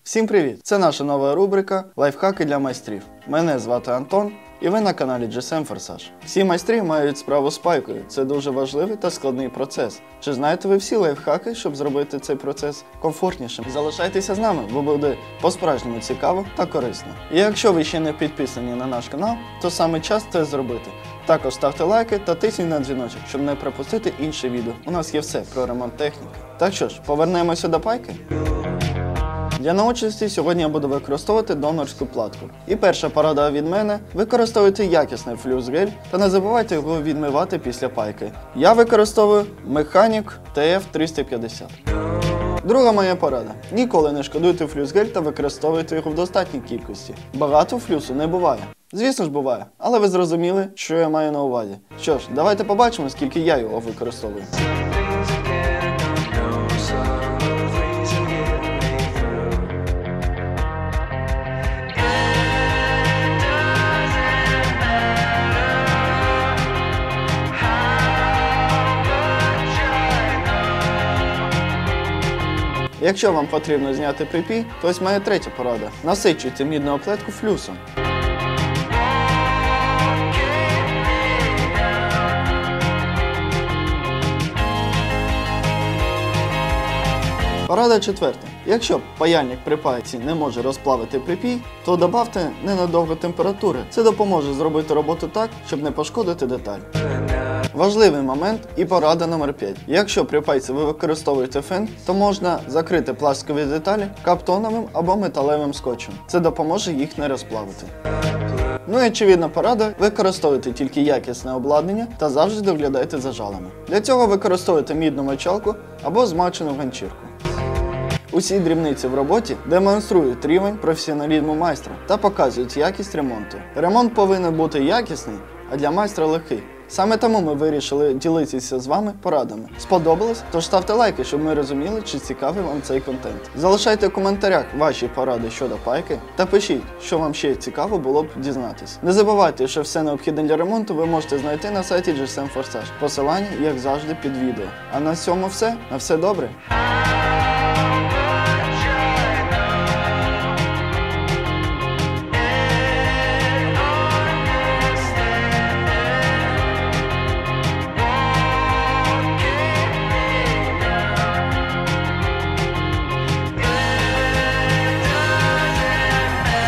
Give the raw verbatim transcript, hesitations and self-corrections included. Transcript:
Всім привіт! Це наша нова рубрика «Лайфхаки для майстрів». Мене звати Антон, і ви на каналі джі ес ем Forsage. Всі майстри мають справу з пайкою. Це дуже важливий та складний процес. Чи знаєте ви всі лайфхаки, щоб зробити цей процес комфортнішим? Залишайтеся з нами, бо буде по-справжньому цікаво та корисно. І якщо ви ще не підписані на наш канал, то саме час це зробити. Також ставте лайки та тисніть на дзвіночок, щоб не пропустити інше відео. У нас є все про ремонт техніки. Так що ж, повернемося до пайки. Для наочності сьогодні я буду використовувати донорську платку. І перша порада від мене – використовуйте якісний флюс-гель та не забувайте його відмивати після пайки. Я використовую Mechanic Т Ф триста п'ятдесят. Друга моя порада – ніколи не шкодуйте флюс-гель та використовуйте його в достатній кількості. Багато флюсу не буває. Звісно ж буває, але ви зрозуміли, що я маю на увазі. Що ж, давайте побачимо, скільки я його використовую. Якщо вам потрібно зняти припій, то ось моя третя порада. Насичуйте мідну оплетку флюсом. Порада четверта. Якщо паяльник при пайці не може розплавити припій, то добавте ненадовго температури. Це допоможе зробити роботу так, щоб не пошкодити деталь. Важливий момент і порада номер п'ять. Якщо при пайці ви використовуєте фен, то можна закрити пластикові деталі каптоновим або металевим скотчем. Це допоможе їх не розплавити. Ну і очевидна порада – використовуйте тільки якісне обладнання та завжди доглядайте за жалами. Для цього використовуйте мідну мочалку або змачену ганчірку. Усі дрібниці в роботі демонструють рівень професіоналізму майстра та показують якість ремонту. Ремонт повинен бути якісний, а для майстра легкий. Саме тому ми вирішили ділитися з вами порадами. Сподобалось? Тож ставте лайки, щоб ми розуміли, чи цікавий вам цей контент. Залишайте в коментарях ваші поради щодо пайки та пишіть, що вам ще цікаво було б дізнатись. Не забувайте, що все необхідне для ремонту ви можете знайти на сайті джі ес ем Forsage. Посилання, як завжди, під відео. А на цьому все. На все добре!